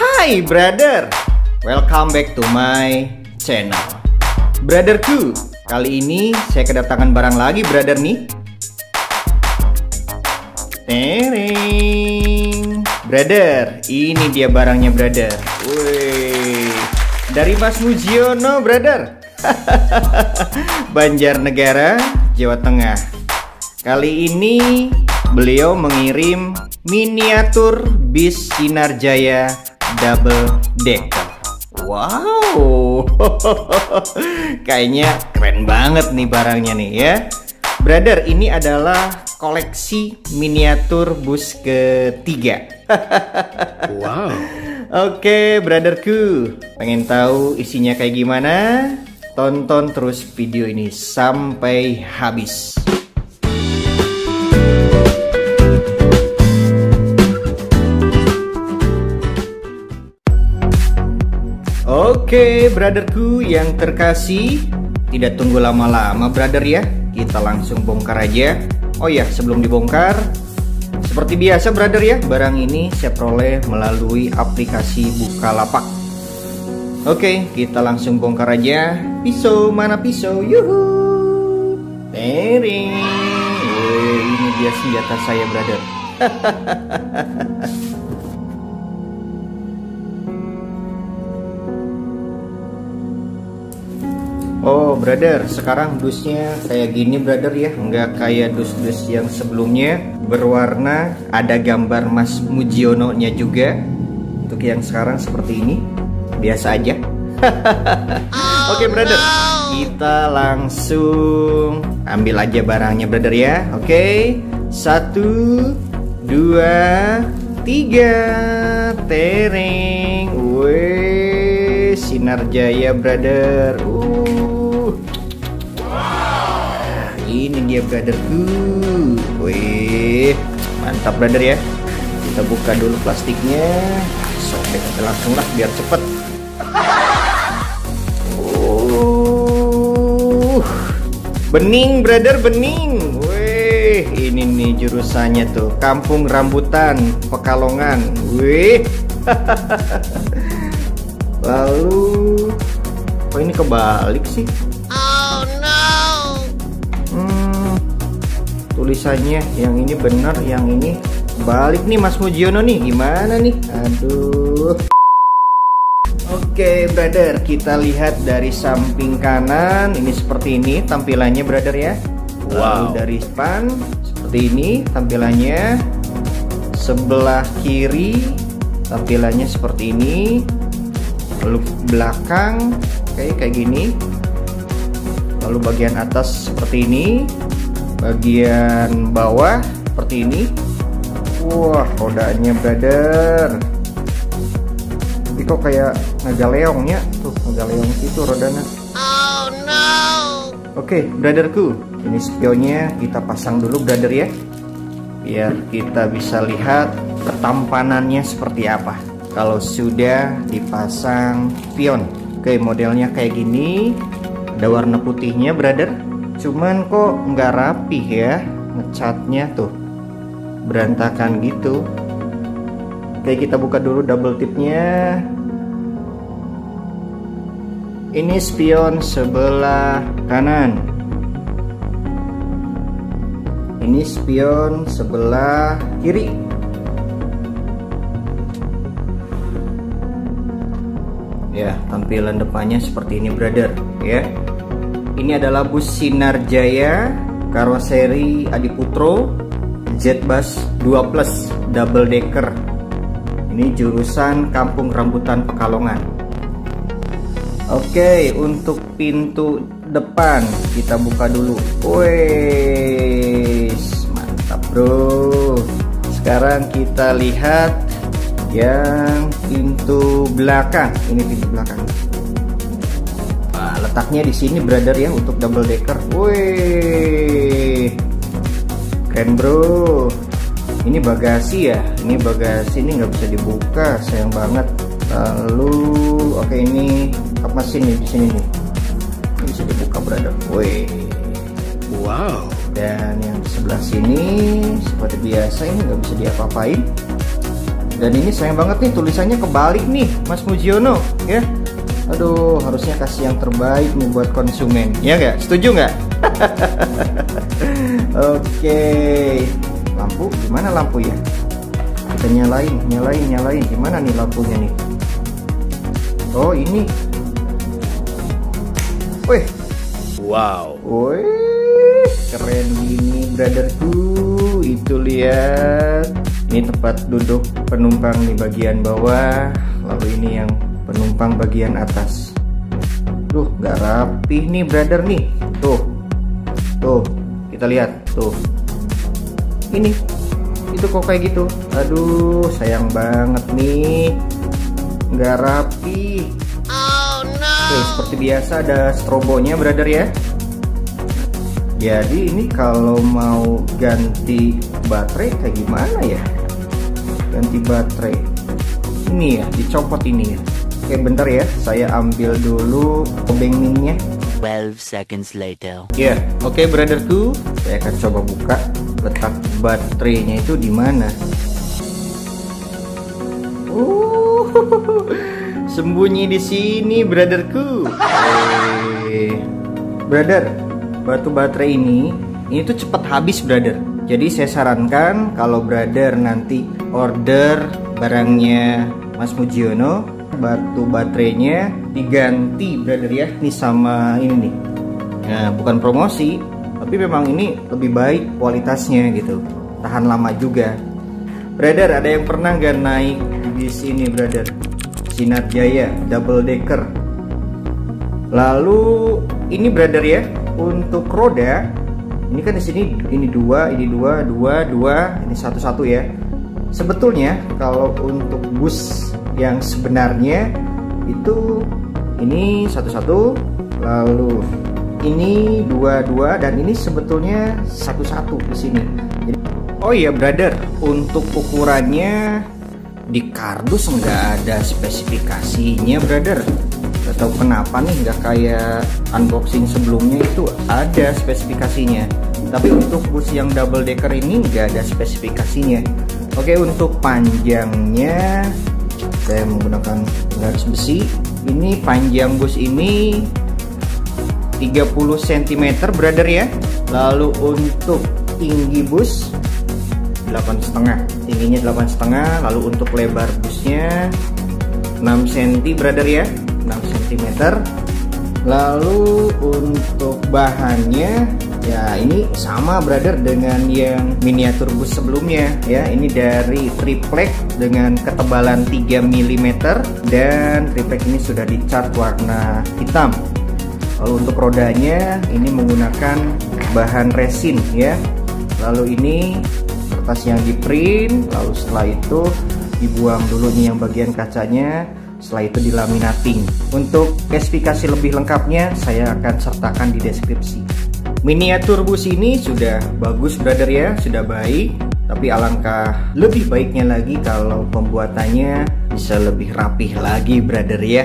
Hai brother, welcome back to my channel. Brotherku, kali ini saya kedatangan barang lagi brother nih. Tereng. Brother, ini dia barangnya brother. Wih, dari Mas Mujiono brother. Banjarnegara, Jawa Tengah. Kali ini beliau mengirim miniatur bis Sinarjaya double decker. Wow, kayaknya keren banget nih barangnya nih ya. Brother, ini adalah koleksi miniatur bus ketiga. Wow. Oke, brotherku, pengen tahu isinya kayak gimana? Tonton terus video ini sampai habis. Oke, brotherku yang terkasih, tidak tunggu lama-lama brother ya, kita langsung bongkar aja. Oh ya, sebelum dibongkar, seperti biasa brother ya, barang ini saya peroleh melalui aplikasi Bukalapak. Oke, kita langsung bongkar aja. Pisau, mana pisau? Yuhu. Tering. Wih, ini dia senjata saya brother. Oh brother, sekarang dusnya kayak gini brother ya, nggak kayak dus-dus yang sebelumnya berwarna, ada gambar Mas Mujiono nya juga. Untuk yang sekarang seperti ini, biasa aja. Oke brother, kita langsung ambil aja barangnya brother ya. Oke, 1, 2, 3, tereng. Wih, Sinarjaya brother. Ini dia brotherku. Wih, mantap brother ya. Kita buka dulu plastiknya. Sobek aja langsung lah biar cepet. Bening brother, bening. Wih, ini nih jurusannya tuh, Kampung Rambutan, Pekalongan. Wih. Lalu, kok ini kebalik sih? Oh no. Tulisannya yang ini benar, yang ini balik nih Mas Mujiono nih. Gimana nih? Aduh. Oke brother, kita lihat dari samping kanan. Ini seperti ini tampilannya brother ya. Lalu dari depan seperti ini tampilannya. Sebelah kiri tampilannya seperti ini. Lalu belakang kayak gini. Lalu bagian atas seperti ini. Bagian bawah seperti ini. Wah, rodanya brother. Tapi kok kayak ngagaleongnya tuh, ngagaleong itu rodanya. Oh no. Oke brotherku, ini spionnya kita pasang dulu brother ya, biar kita bisa lihat ketampanannya seperti apa kalau sudah dipasang spion. Oke, modelnya kayak gini, ada warna putihnya brother, cuman kok nggak rapih ya, ngecatnya tuh berantakan gitu. Oke, kita buka dulu double tipnya. Ini spion sebelah kanan. Ini spion sebelah kiri. Ya, tampilan depannya seperti ini brother ya. Ini adalah bus Sinarjaya karoseri Adiputro Z-Bus 2 Plus double decker. Ini jurusan Kampung Rambutan Pekalongan. Oke, untuk pintu depan kita buka dulu. Wih, mantap bro. Sekarang kita lihat yang pintu belakang. Ini pintu belakang. Nah, letaknya di sini brother ya untuk double decker. Wih, keren bro. Ini bagasi ya, ini bagasi, ini nggak bisa dibuka, sayang banget. Lalu oke, ini kap mesin nih di sini nih, ini bisa dibuka brother. Wih, wow. Dan yang di sebelah sini seperti biasa ini nggak bisa diapa-apain. Dan ini sayang banget nih tulisannya kebalik nih Mas Mujiono ya. Aduh, harusnya kasih yang terbaik nih buat konsumen. Ya nggak? Setuju nggak? Oke. Lampu, gimana lampu ya? Kita nyalain. Gimana nih lampunya nih? Oh, ini. Wih. Wow. Wih, keren gini brotherku. Itu lihat. Ini tempat duduk penumpang di bagian bawah, lalu ini yang penumpang bagian atas. Duh, nggak rapih nih brother nih. Tuh, kita lihat tuh. Ini, itu kok kayak gitu. Aduh, sayang banget nih, nggak rapi. Oh no. Oke, seperti biasa ada strobonya brother ya. Jadi ini kalau mau ganti baterai kayak gimana ya? Ganti baterai ini ya, dicopot ini ya. Oke, bentar ya, saya ambil dulu obeng minnya. 12 seconds later. Ya, oke brotherku, saya akan coba buka letak baterainya itu di mana. Sembunyi di sini brotherku. Brother, batu baterai ini tuh cepat habis brother. Jadi saya sarankan kalau brother nanti order barangnya Mas Mujiono, batu baterainya diganti brother ya. Ini sama ini nih. Nah, bukan promosi, tapi memang ini lebih baik kualitasnya gitu. Tahan lama juga. Brother, ada yang pernah nggak naik bis ini brother? Sinar Jaya double decker. Lalu ini brother ya, untuk roda ini kan di sini ini dua, ini satu ya. Sebetulnya kalau untuk bus yang sebenarnya itu ini satu, lalu ini dua dan ini sebetulnya satu di sini. Jadi, oh iya brother, untuk ukurannya di kardus nggak ada spesifikasinya brother. Gak tahu kenapa nih, nggak kayak unboxing sebelumnya itu ada spesifikasinya. Tapi untuk bus yang double decker ini nggak ada spesifikasinya. Oke, untuk panjangnya saya menggunakan garis besi. Ini panjang bus ini 30 cm brother ya. Lalu untuk tinggi bus 8,5, tingginya 8,5. Lalu untuk lebar busnya 6 cm brother ya, 6 cm. Lalu untuk bahannya ya ini sama brother dengan yang miniatur bus sebelumnya ya. Ini dari triplek dengan ketebalan 3 mm dan triplek ini sudah dicat warna hitam. Lalu untuk rodanya ini menggunakan bahan resin ya. Lalu ini kertas yang di print, lalu setelah itu dibuang dulu nih yang bagian kacanya, setelah itu dilaminating. Untuk spesifikasi lebih lengkapnya saya akan sertakan di deskripsi. Miniatur bus ini sudah bagus brother ya, sudah baik, tapi alangkah lebih baiknya lagi kalau pembuatannya bisa lebih rapih lagi brother ya.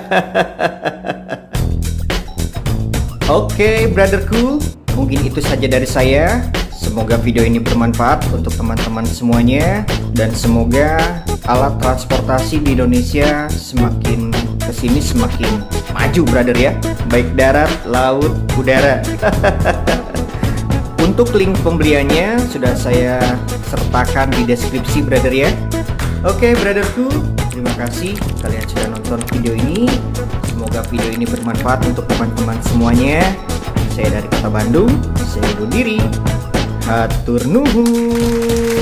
Oke brotherku, mungkin itu saja dari saya. Semoga video ini bermanfaat untuk teman-teman semuanya, dan semoga alat transportasi di Indonesia semakin kesini semakin maju brother ya, baik darat, laut, udara. Untuk link pembeliannya sudah saya sertakan di deskripsi brother ya. Oke brotherku, terima kasih kalian sudah nonton video ini. Semoga video ini bermanfaat untuk teman-teman semuanya. Saya dari Kota Bandung, saya undur diri. Hatur nuhun.